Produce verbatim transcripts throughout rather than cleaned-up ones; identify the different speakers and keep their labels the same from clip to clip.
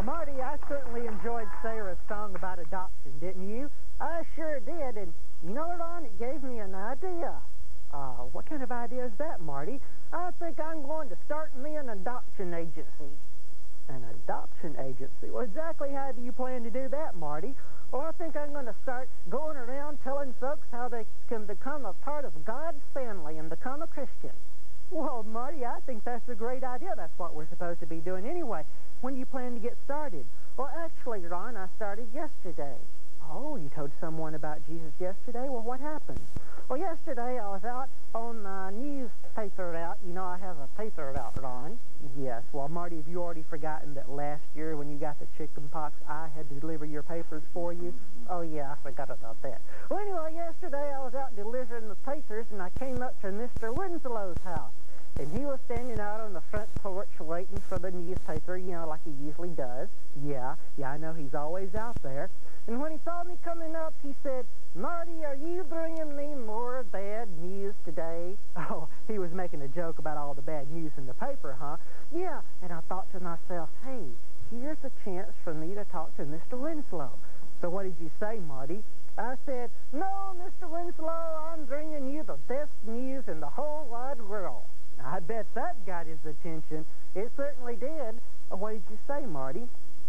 Speaker 1: Well, Marty, I certainly enjoyed Sarah's song about adoption, didn't you?
Speaker 2: I sure did, and you know, Ron, it gave me an idea.
Speaker 1: Uh, what kind of idea is that, Marty?
Speaker 2: I think I'm going to start me an adoption agency.
Speaker 1: An adoption agency? Well, exactly how do you plan to do that, Marty?
Speaker 2: Well, I think I'm going to start going around telling folks how they can become a part of God's family and become a Christian.
Speaker 1: Well, Marty, I think that's a great idea. That's what we're supposed to be doing anyway. When do you plan to get started?
Speaker 2: Well, actually, Ron, I started yesterday.
Speaker 1: Oh, you told someone about Jesus yesterday? Well, what happened?
Speaker 2: Well, yesterday I was out on the newspaper route. You know, I have a paper route, Ron.
Speaker 1: Yes. Well, Marty, have you already forgotten that last year when you got the chicken pox, I had to deliver your papers for you?
Speaker 2: Oh, yeah, I forgot about that. Well, anyway, yesterday I was out delivering the papers, and I came up to Mister Winslow's house. And he was standing out on the front porch waiting for the newspaper, you know, like he usually does.
Speaker 1: Yeah, yeah, I know he's always out there.
Speaker 2: And when he saw me coming up, he said, "Marty, are you bringing me more bad news today?"
Speaker 1: Oh, he was making a joke about all the bad news in the paper, huh?
Speaker 2: Yeah, and I thought to myself, hey, here's a chance for me to talk to Mister Winslow.
Speaker 1: So what did you say, Marty?
Speaker 2: I said, "No, Mister Winslow, I'm bringing you the best news in the whole wide world."
Speaker 1: I bet that got his attention.
Speaker 2: It certainly did.
Speaker 1: What did you say, Marty?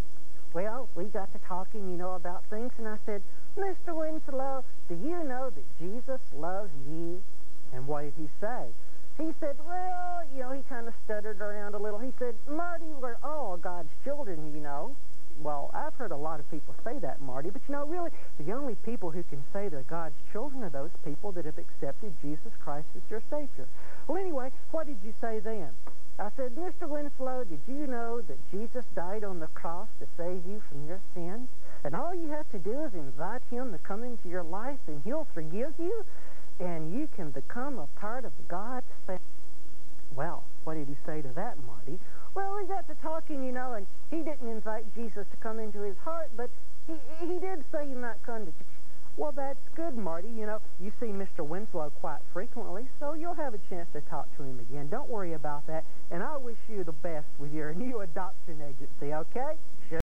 Speaker 2: Well, we got to talking, you know, about things, and I said, "Mister Winslow, do you know that Jesus loves you?"
Speaker 1: And what did he say?
Speaker 2: He said, well, you know, he kind of stuttered around a little. He said, "Marty, we're all God's children, you know."
Speaker 1: Well, I've heard a lot of people say that, Marty, but you know, really, the only people who can say they're God's children are those people that have accepted Jesus Christ as their Savior. Well, anyway, what did you say then?
Speaker 2: I said, "Mister Winslow, did you know that Jesus died on the cross to save you from your sins? And all you have to do is invite him to come into your life, and he'll forgive you, and you can become a part of God's family."
Speaker 1: Well, what did he say to that, Marty?
Speaker 2: Well, we got to talking, you know, and he didn't invite Jesus to come into his heart, but he, he did say he might come to church.
Speaker 1: Well, that's good, Marty. You know, you see Mister Winslow quite frequently, so you'll have a chance to talk to him again. Don't worry about that, and I wish you the best with your new adoption agency, okay?